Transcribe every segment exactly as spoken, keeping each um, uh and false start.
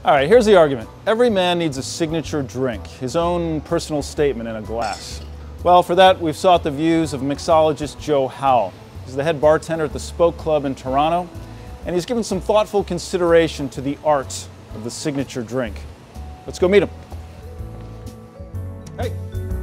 All right, here's the argument. Every man needs a signature drink, his own personal statement in a glass. Well, for that, we've sought the views of mixologist Joe Howell. He's the head bartender at the Spoke Club in Toronto, and he's given some thoughtful consideration to the art of the signature drink. Let's go meet him. Hey.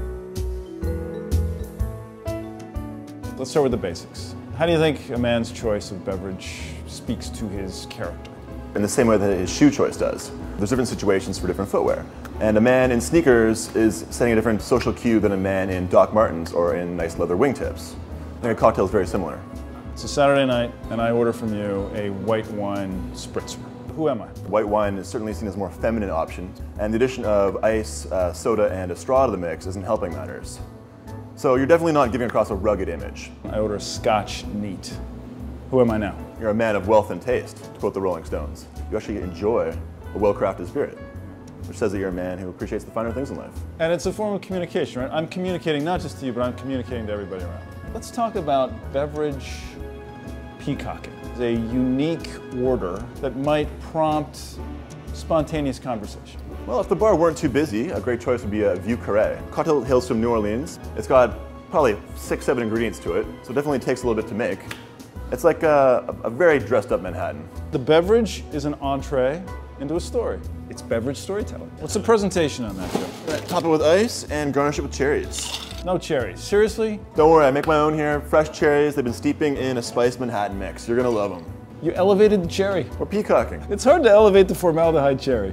Let's start with the basics. How do you think a man's choice of beverage speaks to his character? In the same way that his shoe choice does. There's different situations for different footwear. And a man in sneakers is setting a different social cue than a man in Doc Martens or in nice leather wingtips. I think a cocktail is very similar. It's a Saturday night, and I order from you a white wine spritzer. Who am I? White wine is certainly seen as a more feminine option, and the addition of ice, uh, soda, and a straw to the mix isn't helping matters. So you're definitely not giving across a rugged image. I order a Scotch neat. Who am I now? You're a man of wealth and taste, to quote the Rolling Stones. You actually enjoy a well-crafted spirit, which says that you're a man who appreciates the finer things in life. And it's a form of communication, right? I'm communicating not just to you, but I'm communicating to everybody around. Let's talk about beverage peacocking. It's a unique order that might prompt spontaneous conversation. Well, if the bar weren't too busy, a great choice would be a Vieux Carré. Cocktail hails from New Orleans. It's got probably six, seven ingredients to it, so it definitely takes a little bit to make. It's like a, a very dressed up Manhattan. The beverage is an entree into a story. It's beverage storytelling. What's the presentation on that, Joe? Right, top it with ice and garnish it with cherries. No cherries. Seriously? Don't worry, I make my own here. Fresh cherries, they've been steeping in a spiced Manhattan mix. You're gonna love them. You elevated the cherry. We're peacocking. It's hard to elevate the formaldehyde cherry.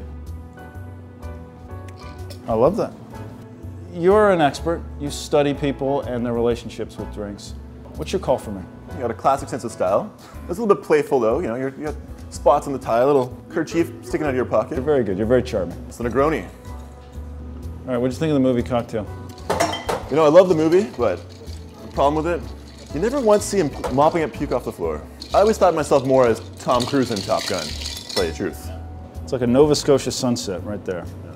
I love that. You're an expert. You study people and their relationships with drinks. What's your call for me? You got a classic sense of style. It's a little bit playful though, you know, you're, you got spots on the tie, a little kerchief sticking out of your pocket. You're very good, you're very charming. It's a Negroni. All right, what'd you think of the movie Cocktail? You know, I love the movie, but the problem with it, you never once see him mopping up puke off the floor. I always thought of myself more as Tom Cruise in Top Gun, to tell you the truth. It's like a Nova Scotia sunset right there. Yeah.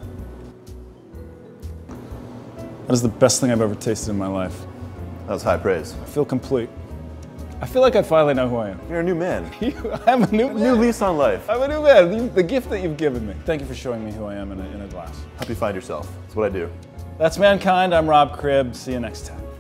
That is the best thing I've ever tasted in my life. That was high praise. I feel complete. I feel like I finally know who I am. You're a new man. I'm a new a man. New lease on life. I'm a new man. The gift that you've given me. Thank you for showing me who I am in a, in a glass. Help you find yourself. That's what I do. That's Mankind. I'm Rob Cribb. See you next time.